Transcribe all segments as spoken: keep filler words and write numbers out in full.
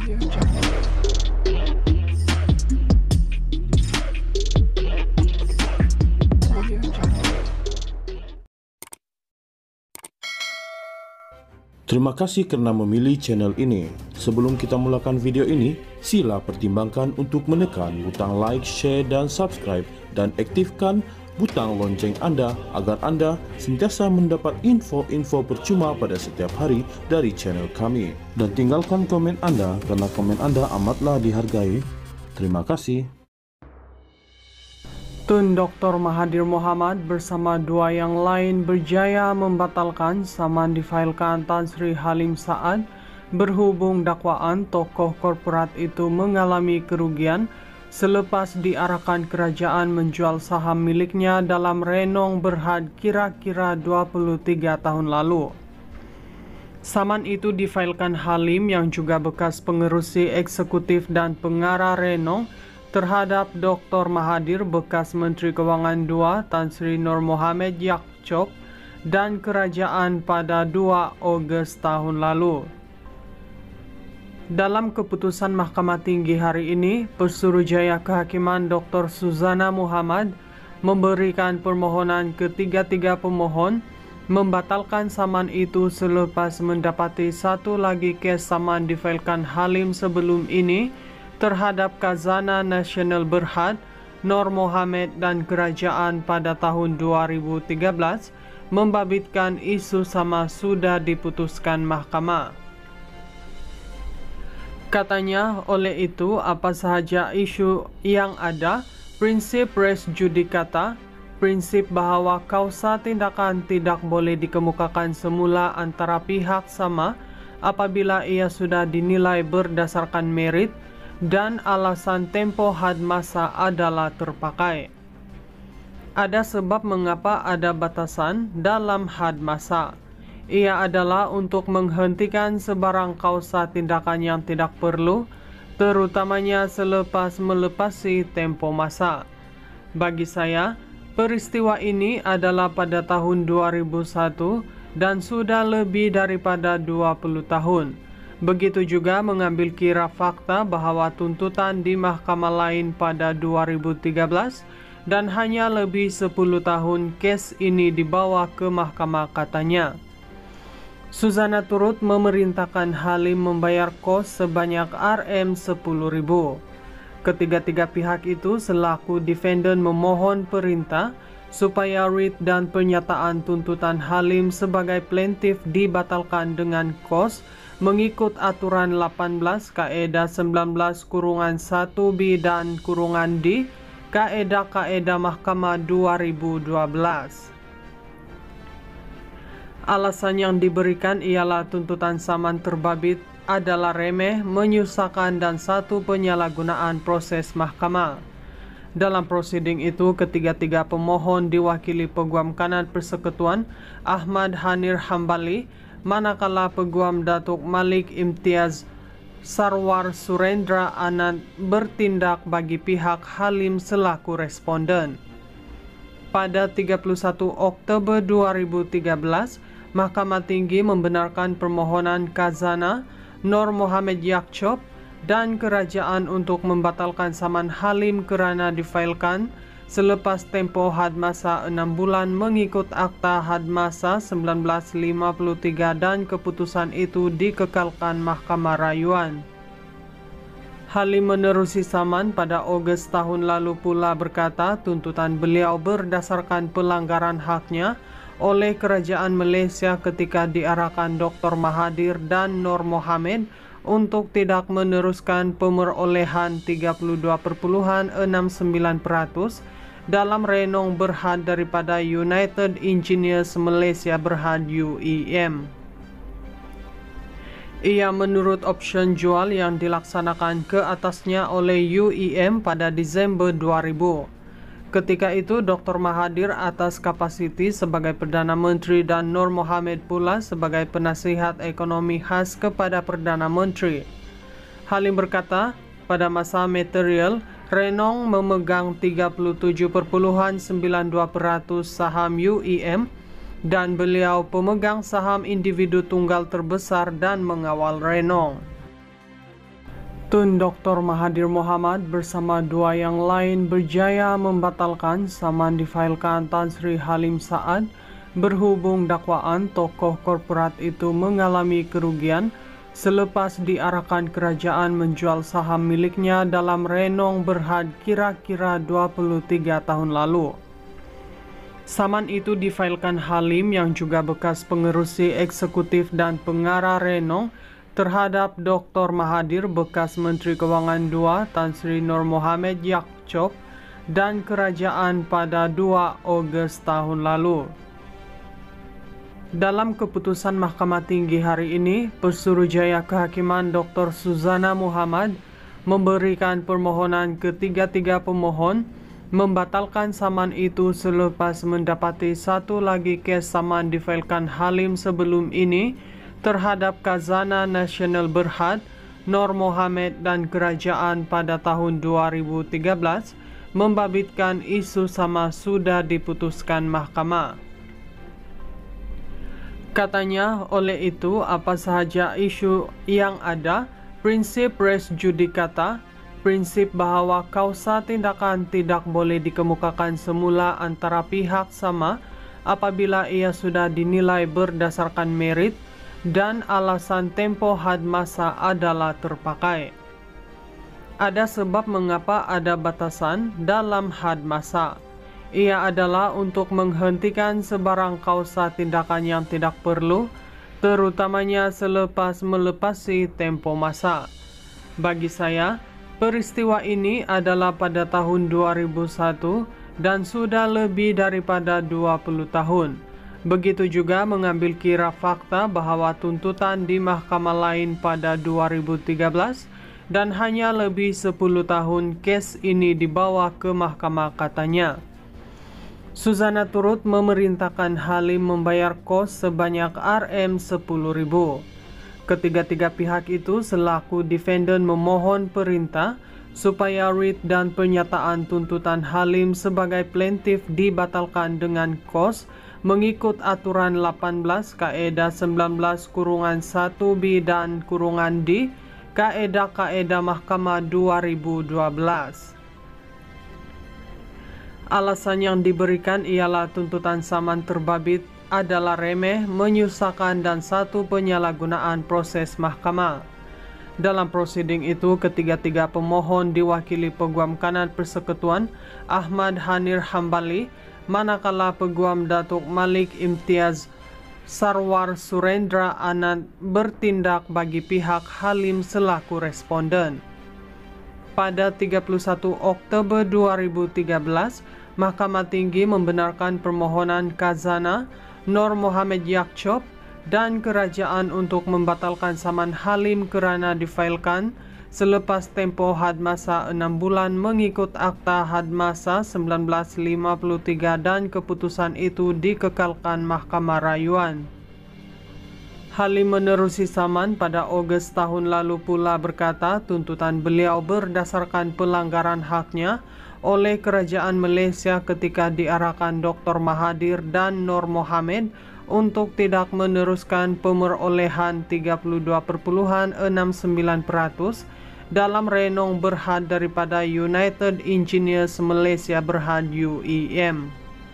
Terima kasih karena memilih channel ini. Sebelum kita mulakan video ini, sila pertimbangkan untuk menekan butang like, share, dan subscribe, dan aktifkan butang lonceng Anda agar Anda sentiasa mendapat info-info percuma pada setiap hari dari channel kami. Dan tinggalkan komen Anda karena komen Anda amatlah dihargai. Terima kasih. Tun Doktor Mahathir Mohamad bersama dua yang lain berjaya membatalkan saman difailkan Tan Sri Halim Saad berhubung dakwaan tokoh korporat itu mengalami kerugian selepas diarahkan kerajaan menjual saham miliknya dalam renong berhad kira-kira dua puluh tiga tahun lalu. Saman itu difailkan Halim yang juga bekas pengerusi eksekutif dan pengarah renong terhadap Doktor Mahathir, bekas Menteri Kewangan dua Tan Sri Nur Mohamed Yaakob dan kerajaan pada dua Ogos tahun lalu. Dalam keputusan Mahkamah Tinggi hari ini, Pesuruhjaya Kehakiman Doktor Suzana Muhammad memberikan permohonan ketiga-tiga pemohon membatalkan saman itu selepas mendapati satu lagi kes saman difailkan Halim sebelum ini terhadap Khazanah Nasional Berhad Nur Mohamed dan kerajaan pada tahun dua ribu tiga belas membabitkan isu sama sudah diputuskan mahkamah. Katanya, oleh itu apa sahaja isu yang ada, prinsip res judicata, prinsip bahawa kausa tindakan tidak boleh dikemukakan semula antara pihak sama apabila ia sudah dinilai berdasarkan merit dan alasan tempoh had masa adalah terpakai. Ada sebab mengapa ada batasan dalam had masa. Ia adalah untuk menghentikan sebarang kausa tindakan yang tidak perlu, terutamanya selepas melepasi tempoh masa. Bagi saya, peristiwa ini adalah pada tahun dua ribu satu dan sudah lebih daripada dua puluh tahun. Begitu juga mengambil kira fakta bahawa tuntutan di mahkamah lain pada dua ribu tiga belas dan hanya lebih sepuluh tahun kes ini dibawa ke mahkamah katanya. Suzana turut memerintahkan Halim membayar kos sebanyak R M sepuluh ribu. Ketiga-tiga pihak itu selaku defendant memohon perintah supaya writ dan pernyataan tuntutan Halim sebagai plaintiff dibatalkan dengan kos mengikut aturan lapan belas Kaedah sembilan belas kurungan satu B dan kurungan D Kaedah-Kaedah Mahkamah dua ribu dua belas. Alasan yang diberikan ialah tuntutan saman terbabit adalah remeh, menyusahkan dan satu penyalahgunaan proses mahkamah. Dalam prosiding itu, ketiga-tiga pemohon diwakili Peguam Kanan Persekutuan Ahmad Hanir Hambali, manakala Peguam Datuk Malik Imtiaz Sarwar Surendra Anand bertindak bagi pihak Halim selaku responden. Pada tiga puluh satu Oktober dua ribu tiga belas, Mahkamah Tinggi membenarkan permohonan Khazanah Nur Mohamed Yaakob dan kerajaan untuk membatalkan saman Halim kerana difailkan selepas tempoh had masa enam bulan mengikut Akta Had Masa seribu sembilan ratus lima puluh tiga dan keputusan itu dikekalkan Mahkamah Rayuan. Halim menerusi saman pada Ogos tahun lalu pula berkata tuntutan beliau berdasarkan pelanggaran haknya oleh kerajaan Malaysia ketika diarahkan Doktor Mahathir dan Nur Mohamed untuk tidak meneruskan pemerolehan tiga puluh dua perpuluhan enam sembilan peratus dalam renong berhad daripada United Engineers Malaysia Berhad U E M. Ia menurut option jual yang dilaksanakan ke atasnya oleh U E M pada Disember dua ribu. Ketika itu, Doktor Mahathir atas kapasiti sebagai Perdana Menteri dan Nur Mohamed pula sebagai penasihat ekonomi khas kepada Perdana Menteri. Halim berkata, pada masa material, Renong memegang tiga puluh tujuh perpuluhan sembilan dua peratus saham U E M dan beliau pemegang saham individu tunggal terbesar dan mengawal Renong. Tun Doktor Mahathir Mohamad bersama dua yang lain berjaya membatalkan saman difailkan Tan Sri Halim Saad berhubung dakwaan tokoh korporat itu mengalami kerugian selepas diarahkan kerajaan menjual saham miliknya dalam renong berhad kira-kira dua puluh tiga tahun lalu. Saman itu difailkan Halim yang juga bekas pengerusi eksekutif dan pengarah renong terhadap Doktor Mahathir bekas Menteri Kewangan dua Tan Sri Nur Mohamed Yaakob dan kerajaan pada dua Ogos tahun lalu. Dalam keputusan Mahkamah Tinggi hari ini, Pesuruhjaya Kehakiman Doktor Suzana Muhammad memberikan permohonan ketiga-tiga pemohon membatalkan saman itu selepas mendapati satu lagi kes saman difailkan Halim sebelum ini terhadap Khazanah Nasional Berhad, Nur Mohamed dan kerajaan pada tahun dua ribu tiga belas membabitkan isu sama sudah diputuskan mahkamah. Katanya, oleh itu apa sahaja isu yang ada, prinsip res judicata, prinsip bahawa kausa tindakan tidak boleh dikemukakan semula antara pihak sama apabila ia sudah dinilai berdasarkan merit dan alasan tempoh had masa adalah terpakai. Ada sebab mengapa ada batasan dalam had masa. Ia adalah untuk menghentikan sebarang kausa tindakan yang tidak perlu, terutamanya selepas melepasi tempoh masa. Bagi saya, peristiwa ini adalah pada tahun dua ribu satu dan sudah lebih daripada dua puluh tahun. Begitu juga mengambil kira fakta bahawa tuntutan di mahkamah lain pada dua ribu tiga belas dan hanya lebih sepuluh tahun kes ini dibawa ke mahkamah katanya. Suzana turut memerintahkan Halim membayar kos sebanyak R M sepuluh ribu. Ketiga-tiga pihak itu selaku defendant memohon perintah supaya writ dan pernyataan tuntutan Halim sebagai plaintiff dibatalkan dengan kos mengikut aturan lapan belas Kaedah sembilan belas kurungan satu B dan kurungan D Kaedah-Kaedah Mahkamah dua ribu dua belas. Alasan yang diberikan ialah tuntutan saman terbabit adalah remeh, menyusahkan dan satu penyalahgunaan proses mahkamah. Dalam prosiding itu, ketiga-tiga pemohon diwakili Peguam Kanan Persekutuan Ahmad Hanir Hambali, manakala Peguam Datuk Malik Imtiaz Sarwar Surendra Anand bertindak bagi pihak Halim selaku responden. Pada tiga puluh satu Oktober dua ribu tiga belas, Mahkamah Tinggi membenarkan permohonan Khazanah Nur Mohamed Yaakob dan kerajaan untuk membatalkan saman Halim kerana difailkan selepas tempoh had masa enam bulan mengikut Akta Had Masa seribu sembilan ratus lima puluh tiga dan keputusan itu dikekalkan Mahkamah Rayuan. Halim menerusi saman pada Ogos tahun lalu pula berkata tuntutan beliau berdasarkan pelanggaran haknya oleh kerajaan Malaysia ketika diarahkan Doktor Mahathir dan Nur Mohamed untuk tidak meneruskan pemerolehan tiga puluh dua perpuluhan enam sembilan peratus dalam renong berhad daripada United Engineers Malaysia Berhad U E M.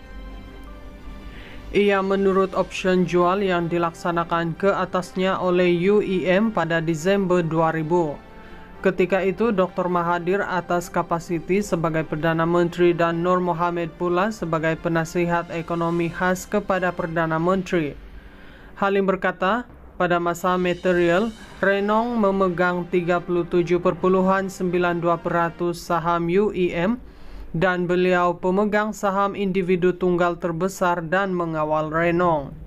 Ia menurut option jual yang dilaksanakan ke atasnya oleh U E M pada Disember dua ribu. Ketika itu, Doktor Mahathir atas kapasiti sebagai Perdana Menteri dan Nur Mohamed pula sebagai penasihat ekonomi khas kepada Perdana Menteri. Halim berkata, pada masa material, renong memegang tiga puluh tujuh perpuluhan sembilan dua peratus saham U E M dan beliau pemegang saham individu tunggal terbesar dan mengawal renong.